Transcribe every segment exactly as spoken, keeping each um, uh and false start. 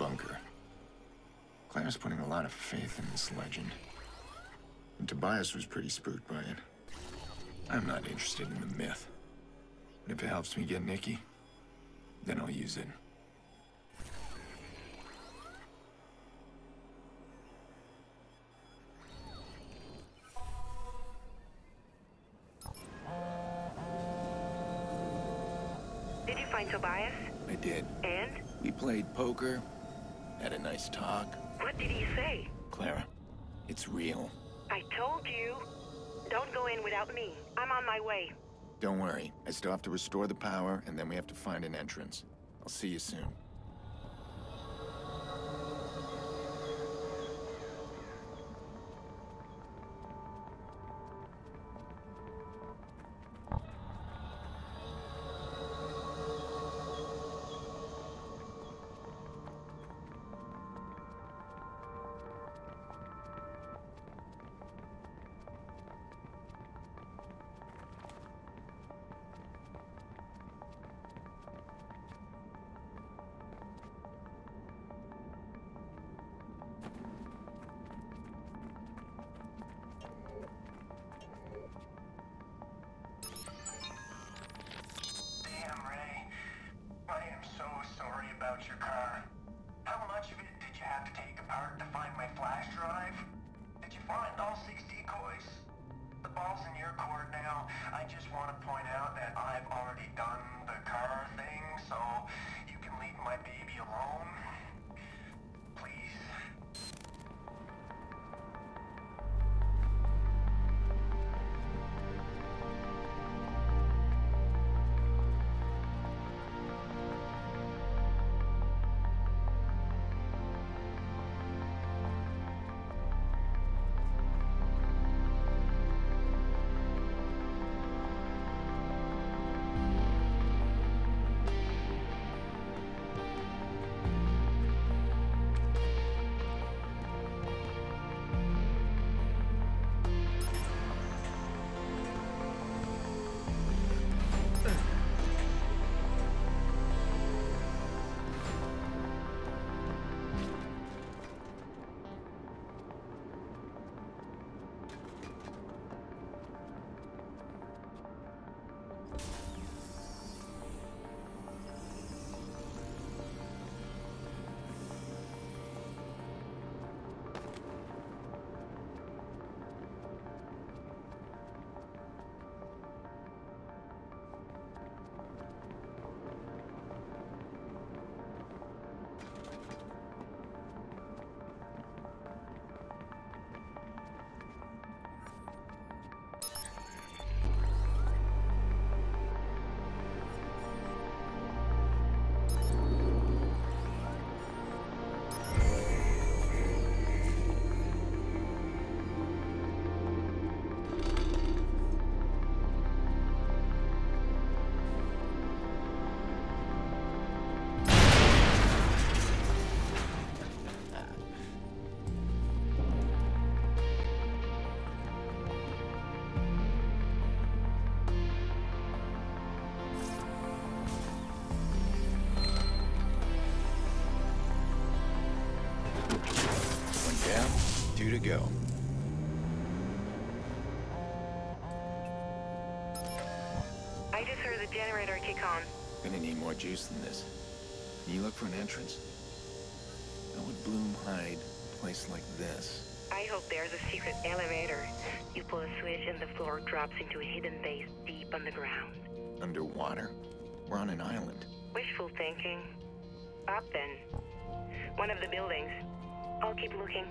bunker. Claire's putting a lot of faith in this legend. And Tobias was pretty spooked by it. I'm not interested in the myth. But if it helps me get Nikki, then I'll use it. Did you find Tobias? I did. And? We played poker, had a nice talk. What did he say? Clara, it's real. I told you. Don't go in without me. I'm on my way. Don't worry. I still have to restore the power, and then we have to find an entrance. I'll see you soon. About your car. How much of it did you have to take apart to find my flash drive? Did you find all six decoys? The ball's in your court now. I just want to point out that I've already done the car thing, so you can leave my baby alone. Please. Two to go. I just heard the generator kick on. Gonna need more juice than this. Can you look for an entrance? How would Bloom hide a place like this? I hope there's a secret elevator. You pull a switch and the floor drops into a hidden base deep underground. Underwater? We're on an island. Wishful thinking. Up then. One of the buildings. I'll keep looking.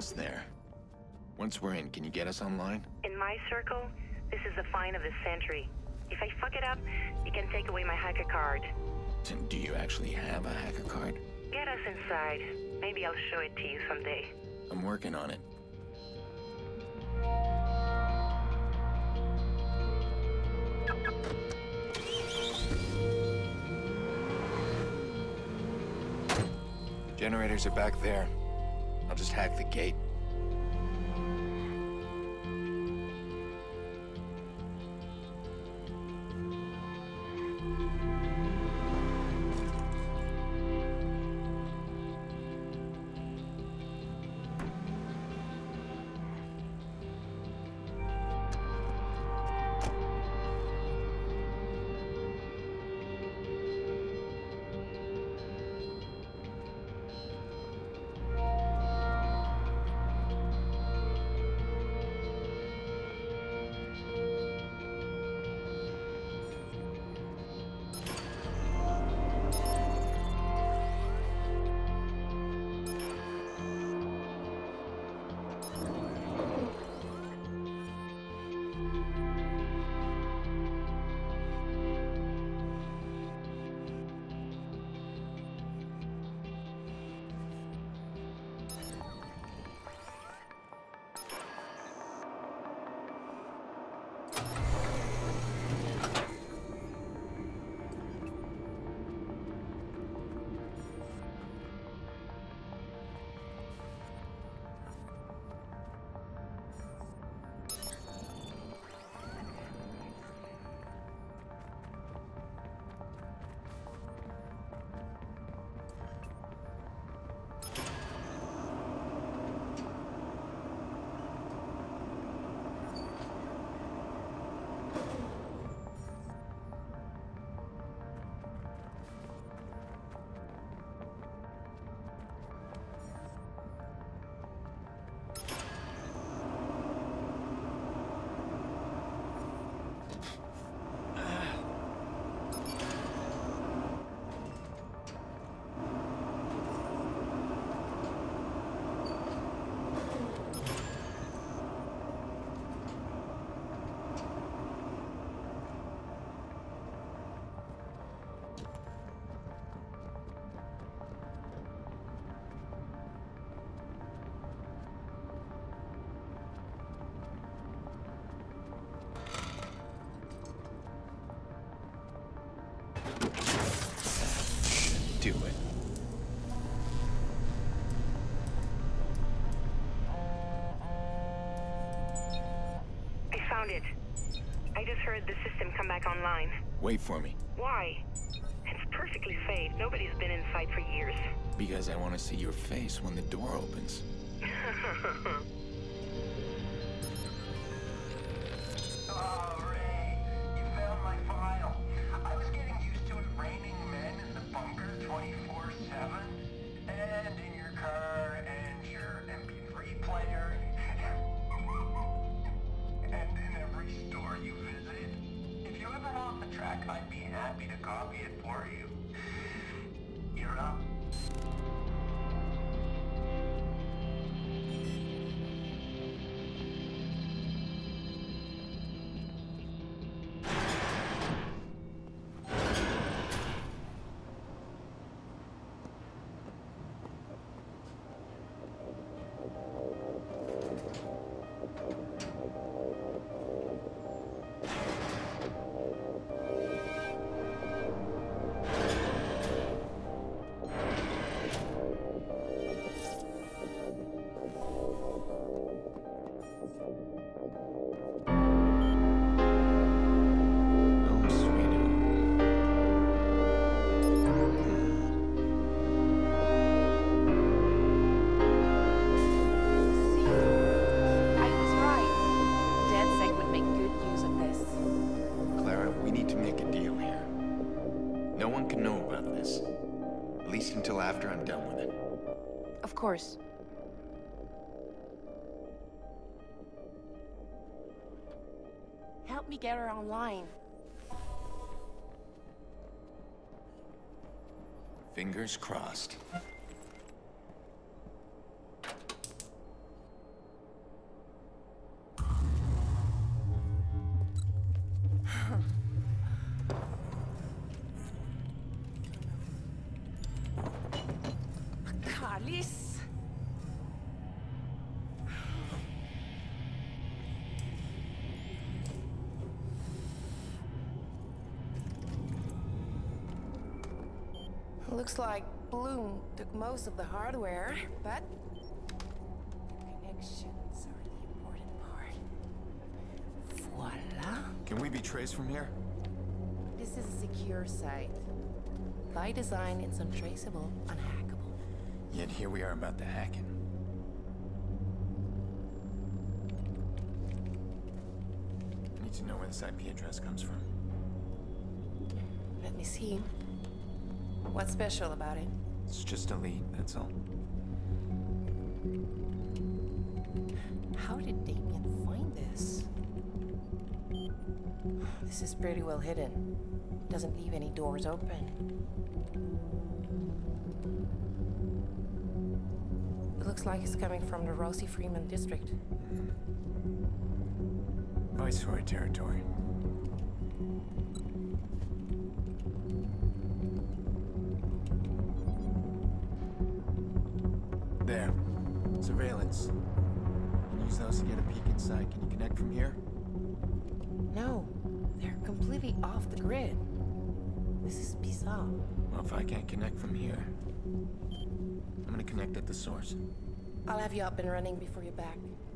almost there. Once we're in, can you get us online? In my circle, this is the find of the century. If I fuck it up, you can take away my hacker card. Do you actually have a hacker card? Get us inside. Maybe I'll show it to you someday. I'm working on it. Generators are back there. I'll just hack the gate. Do it. I found it. I just heard the system come back online. Wait for me. Why? It's perfectly safe. Nobody's been inside for years. Because I want to see your face when the door opens. Oh, Ray, you found my file. I was getting used to it raining men in the bunker twenty-four seven. And in your car, and your M P three player. And in every store you visit. If you ever want the track, I'd be happy to copy it for you. You're up. Oh, sweetie. See, I was right. DedSec would make good use of this. Clara, we need to make a deal here. No one can know about this. At least until after I'm done with it. Of course. Help me get her online. Fingers crossed. Looks like Bloom took most of the hardware, but connections are the important part. Voila. Can we be traced from here? This is a secure site. By design, it's untraceable, unhackable. Yet here we are about the hacking. I need to know where this I P address comes from. Let me see. What's special about it? It's just elite, that's all. How did Damien find this? This is pretty well hidden. Doesn't leave any doors open. It looks like it's coming from the Rosie Freeman district. Viceroy territory. There. Surveillance. Can use those to get a peek inside. Can you connect from here? No, they're completely off the grid. This is bizarre. Well, if I can't connect from here, I'm gonna connect at the source. I'll have you up and running before you're back.